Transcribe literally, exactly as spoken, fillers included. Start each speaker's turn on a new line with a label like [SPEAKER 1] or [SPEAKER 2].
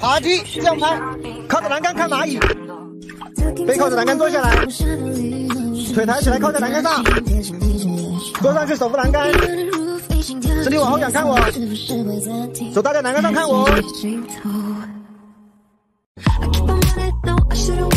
[SPEAKER 1] 爬踢这样拍，靠着栏杆看蚂蚁，背靠着栏杆坐下来，腿抬起来靠在栏杆上，坐上去手扶栏杆，身体往后仰看我，手搭在栏杆上看我。